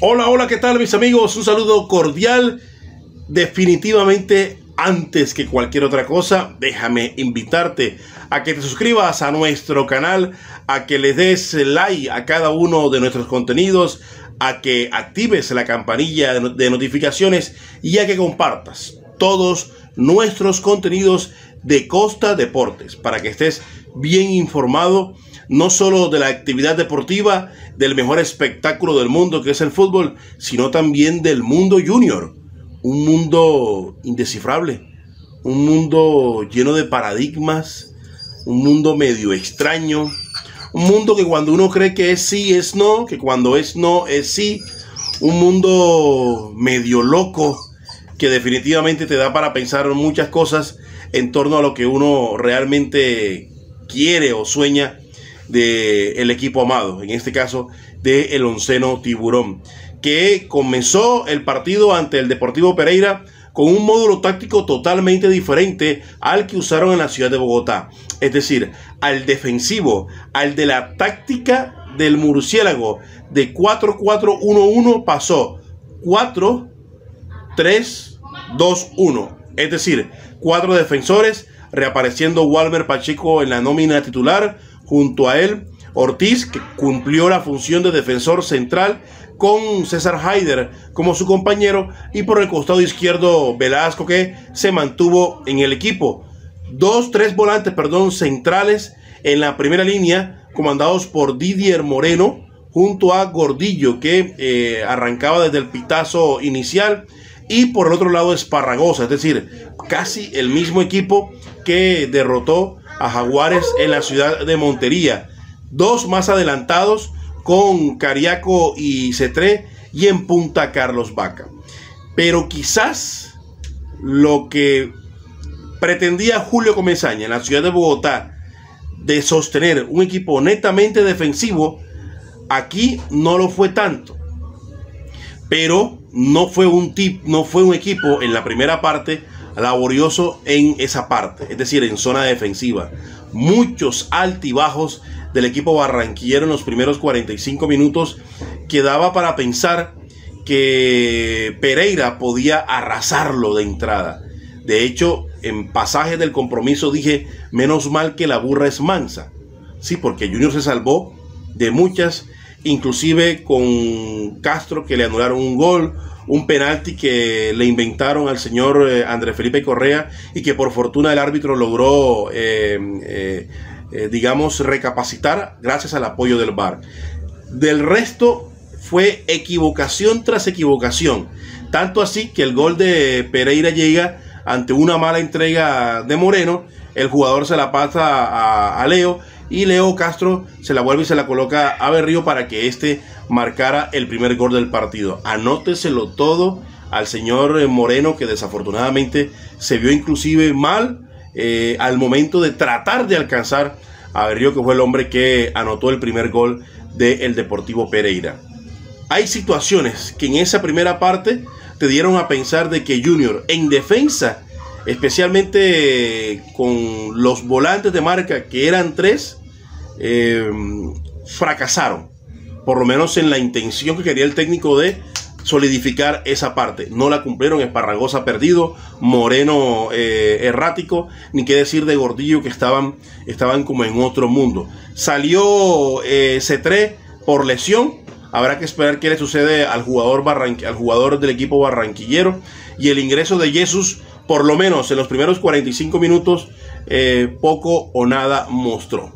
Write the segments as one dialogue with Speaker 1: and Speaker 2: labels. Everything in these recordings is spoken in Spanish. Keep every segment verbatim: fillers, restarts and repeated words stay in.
Speaker 1: Hola, hola, ¿qué tal mis amigos? Un saludo cordial. Definitivamente, antes que cualquier otra cosa, déjame invitarte a que te suscribas a nuestro canal, a que le des like a cada uno de nuestros contenidos, a que actives la campanilla de notificaciones y a que compartas todos nuestros contenidos de Costa Deportes para que estés bien informado no solo de la actividad deportiva, del mejor espectáculo del mundo que es el fútbol, sino también del mundo junior, un mundo indescifrable, un mundo lleno de paradigmas, un mundo medio extraño, un mundo que cuando uno cree que es sí es no, que cuando es no es sí, un mundo medio loco que definitivamente te da para pensar muchas cosas en torno a lo que uno realmente quiere o sueña del equipo amado, en este caso de el Onceno Tiburón, que comenzó el partido ante el Deportivo Pereira con un módulo táctico totalmente diferente al que usaron en la ciudad de Bogotá, es decir, al defensivo, al de la táctica del murciélago de cuatro cuatro uno uno pasó cuatro tres dos uno, es decir, cuatro defensores, reapareciendo Walmer Pacheco en la nómina titular. Junto a él, Ortiz, que cumplió la función de defensor central, con César Haider como su compañero, y por el costado izquierdo Velasco, que se mantuvo en el equipo. Dos, tres volantes, perdón, centrales en la primera línea, comandados por Didier Moreno, junto a Gordillo, que eh, arrancaba desde el pitazo inicial, y por el otro lado Esparragosa, es decir, casi el mismo equipo que derrotó a Jaguares en la ciudad de Montería. Dos más adelantados con Cariaco y Cetré, y en punta Carlos Vaca. Pero quizás lo que pretendía Julio Comesaña en la ciudad de Bogotá de sostener un equipo netamente defensivo, aquí no lo fue tanto. Pero no fue un tip, no fue un equipo en la primera parte laborioso en esa parte, es decir, en zona defensiva. Muchos altibajos del equipo barranquillero en los primeros cuarenta y cinco minutos, que daba para pensar que Pereira podía arrasarlo de entrada. De hecho, en pasajes del compromiso dije, menos mal que la burra es mansa. Sí, porque Junior se salvó de muchas, inclusive con Castro, que le anularon un gol, un penalti que le inventaron al señor eh, Andrés Felipe Correa, y que por fortuna el árbitro logró, eh, eh, eh, digamos, recapacitar gracias al apoyo del V A R. Del resto fue equivocación tras equivocación, tanto así que el gol de Pereira llega ante una mala entrega de Moreno. El jugador se la pasa a, a Leo, y Leo Castro se la vuelve y se la coloca a Berrío para que este marcara el primer gol del partido. Anóteselo todo al señor Moreno, que desafortunadamente se vio inclusive mal eh, al momento de tratar de alcanzar a Berrío, que fue el hombre que anotó el primer gol del Deportivo Pereira. Hay situaciones que en esa primera parte te dieron a pensar de que Junior en defensa, especialmente con los volantes de marca, que eran tres, eh, fracasaron, por lo menos en la intención que quería el técnico de solidificar esa parte. No la cumplieron. Esparragosa perdido, Moreno eh, errático, ni qué decir de Gordillo, que estaban, estaban como en otro mundo. Salió eh, Cetré por lesión. Habrá que esperar qué le sucede al jugador, barranqu al jugador del equipo barranquillero. Y el ingreso de Jesús, por lo menos en los primeros cuarenta y cinco minutos, eh, poco o nada mostró.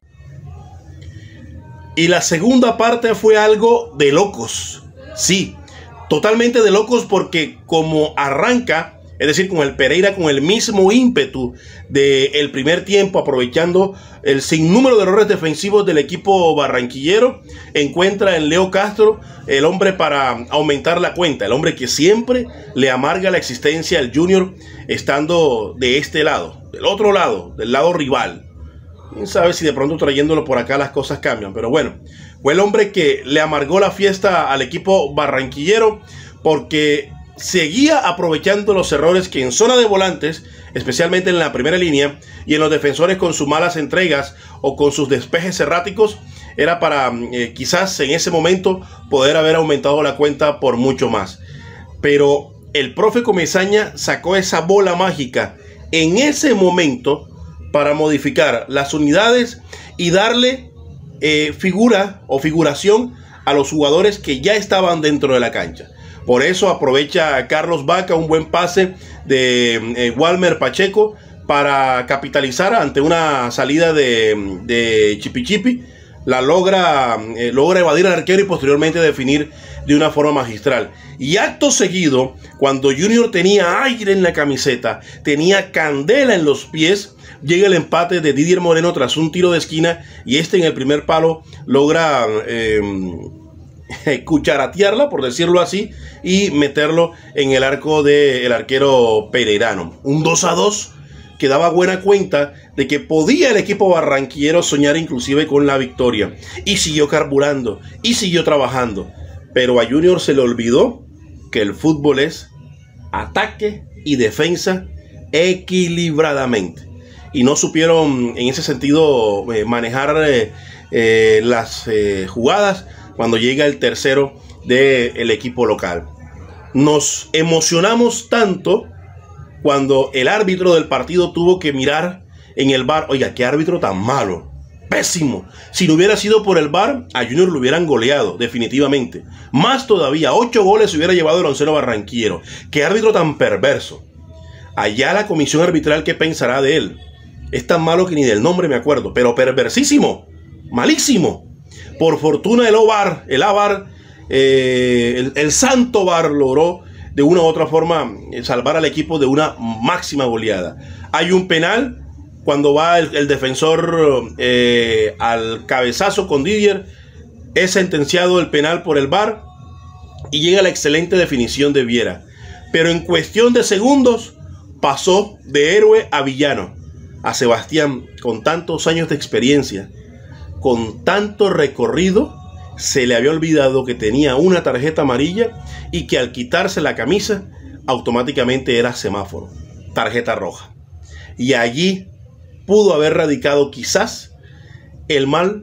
Speaker 1: Y la segunda parte fue algo de locos. Sí, totalmente de locos, porque como arranca, es decir, con el Pereira con el mismo ímpetu del primer tiempo, aprovechando el sinnúmero de errores defensivos del equipo barranquillero, encuentra en Leo Castro el hombre para aumentar la cuenta, el hombre que siempre le amarga la existencia al Junior estando de este lado, del otro lado, del lado rival. Quién sabe si de pronto trayéndolo por acá las cosas cambian, pero bueno, fue el hombre que le amargó la fiesta al equipo barranquillero, porque seguía aprovechando los errores que en zona de volantes, especialmente en la primera línea, y en los defensores con sus malas entregas o con sus despejes erráticos, era para eh, quizás en ese momento poder haber aumentado la cuenta por mucho más. Pero el profe Comesaña sacó esa bola mágica en ese momento para modificar las unidades y darle eh, figura o figuración a los jugadores que ya estaban dentro de la cancha. Por eso aprovecha a Carlos Vaca un buen pase de eh, Walmer Pacheco para capitalizar ante una salida de, de Chipi Chipi. La logra, eh, logra evadir al arquero y posteriormente definir de una forma magistral. Y acto seguido, cuando Junior tenía aire en la camiseta, tenía candela en los pies, llega el empate de Didier Moreno tras un tiro de esquina y este en el primer palo logra eh, cucharatearla, por decirlo así, y meterlo en el arco del arquero pereirano. Un dos a dos que daba buena cuenta de que podía el equipo barranquillero soñar inclusive con la victoria. Y siguió carburando, y siguió trabajando. Pero a Junior se le olvidó que el fútbol es ataque y defensa equilibradamente. Y no supieron en ese sentido eh, manejar eh, eh, las eh, jugadas cuando llega el tercero del equipo local. Nos emocionamos tanto cuando el árbitro del partido tuvo que mirar en el V A R. Oiga, qué árbitro tan malo, pésimo. Si no hubiera sido por el V A R, a Junior lo hubieran goleado, definitivamente. Más todavía, ocho goles se hubiera llevado el onceno barranquillero. Qué árbitro tan perverso. Allá la comisión arbitral, ¿qué pensará de él? Es tan malo que ni del nombre me acuerdo, pero perversísimo, malísimo. Por fortuna el O V A R, el A V A R, eh, el, el santo V A R logró de una u otra forma salvar al equipo de una máxima goleada. Hay un penal cuando va el, el defensor eh, al cabezazo con Didier. Es sentenciado el penal por el V A R y llega la excelente definición de Viera. Pero en cuestión de segundos pasó de héroe a villano. A Sebastián, con tantos años de experiencia, con tanto recorrido, se le había olvidado que tenía una tarjeta amarilla y que al quitarse la camisa automáticamente era semáforo, tarjeta roja. Y allí pudo haber radicado quizás el mal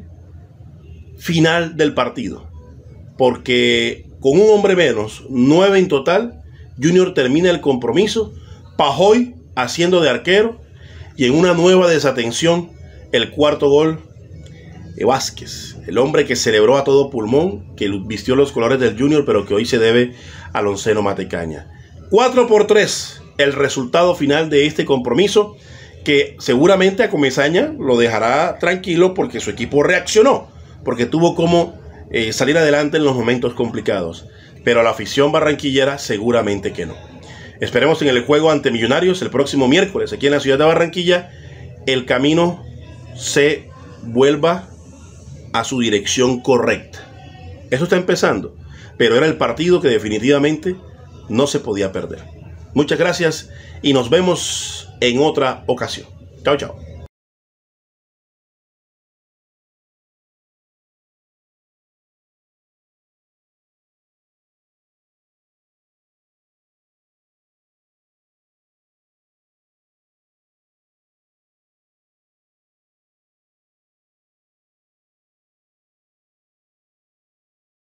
Speaker 1: final del partido, porque con un hombre menos, nueve en total, Junior termina el compromiso, Pajoy haciendo de arquero y en una nueva desatención el cuarto gol de Vázquez, el hombre que celebró a todo pulmón, que vistió los colores del Junior, pero que hoy se debe al onceno Matecaña. cuatro por tres, el resultado final de este compromiso, que seguramente a Comesaña lo dejará tranquilo porque su equipo reaccionó, porque tuvo como eh, salir adelante en los momentos complicados. Pero a la afición barranquillera seguramente que no. Esperemos en el juego ante Millonarios el próximo miércoles aquí en la ciudad de Barranquilla, el camino se vuelva a su dirección correcta. Eso está empezando, pero era el partido que definitivamente no se podía perder. Muchas gracias y nos vemos en otra ocasión. Chao, chao.